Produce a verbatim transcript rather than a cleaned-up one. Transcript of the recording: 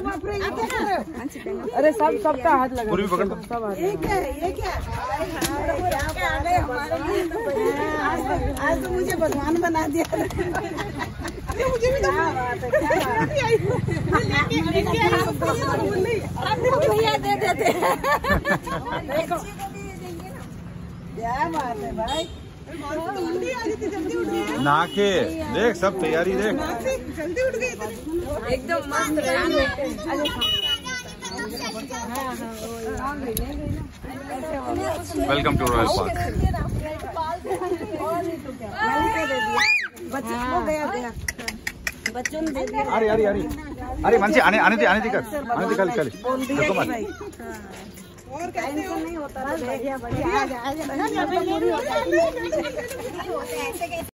अरे सब सबका हाथ लगा, पूरी पकड़ दो। सब हाथ। ये क्या है, ये क्या आ गए हमारे लिए तो आज तो आज तो मुझे भगवान बना दिया। मुझे भी तो भैया दे देते। क्या बात है भाई, नाके देख, सब तैयारी देख, जल्दी उठ गई एकदम मस्त। Welcome to Royal Park. बच्चों को गया गया बच्चों ने दे दिया। अरे अरे अरे अरे मनसी आने आने दे आने दे कर आने दे, खाली खाली देखो मत। और कैसे नहीं होता, बढ़िया बढ़िया।